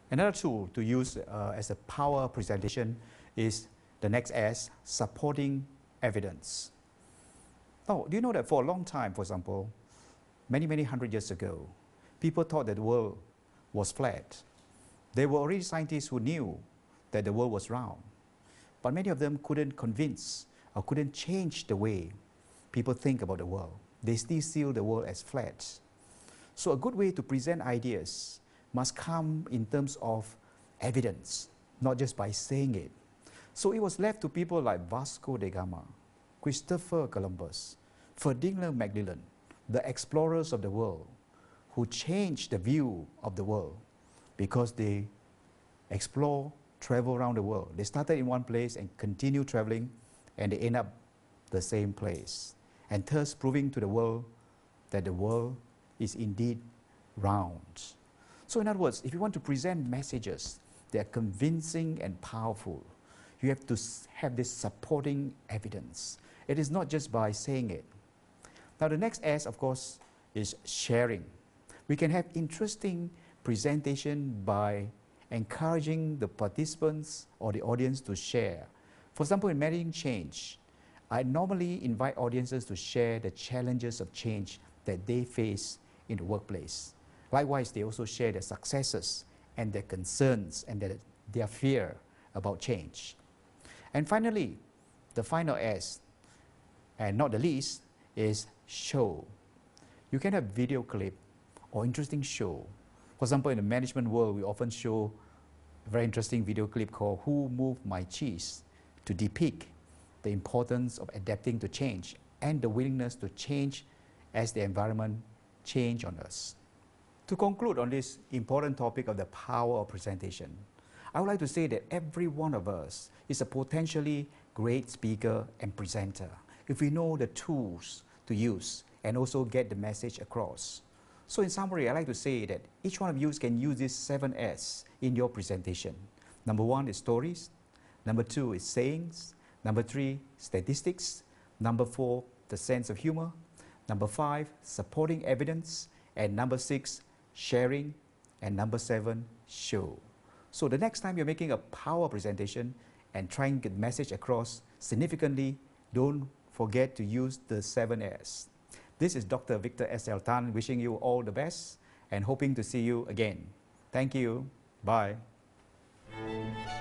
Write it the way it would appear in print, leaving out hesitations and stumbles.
Another tool to use as a power presentation is the next S, supporting evidence. Now, do you know that for a long time, for example, many hundred years ago, people thought that the world was flat. There were already scientists who knew that the world was round, but many of them couldn't convince or couldn't change the way people think about the world. They still see the world as flat. So a good way to present ideas must come in terms of evidence, not just by saying it. So it was left to people like Vasco da Gama, Christopher Columbus, Ferdinand Magellan, the explorers of the world, who changed the view of the world because they explore, travel around the world. They started in one place and continue traveling, and they end up the same place, and thus proving to the world that the world is indeed round. So in other words, if you want to present messages that are convincing and powerful, you have to have this supporting evidence. It is not just by saying it. Now the next S, of course, is sharing. We can have interesting presentation by encouraging the participants or the audience to share. For example, in Managing Change, I normally invite audiences to share the challenges of change that they face in the workplace. Likewise, they also share their successes and their concerns and their fear about change. And finally, the final S, and not the least, is show. You can have video clip or interesting show. For example, in the management world, we often show a very interesting video clip called Who Moved My Cheese, to depict the importance of adapting to change and the willingness to change as the environment changes on us. To conclude on this important topic of the power of presentation, I would like to say that every one of us is a potentially great speaker and presenter if we know the tools to use and also get the message across. So in summary, I like to say that each one of you can use these 7 S in your presentation. Number 1 is stories. Number 2 is sayings. Number 3, statistics. Number 4, the sense of humor. Number 5, supporting evidence. And number 6, sharing. And number 7, show. So the next time you're making a power presentation and trying to get the message across significantly, don't forget to use the 7 S. This is Dr. Victor S.L. Tan wishing you all the best and hoping to see you again. Thank you. Bye.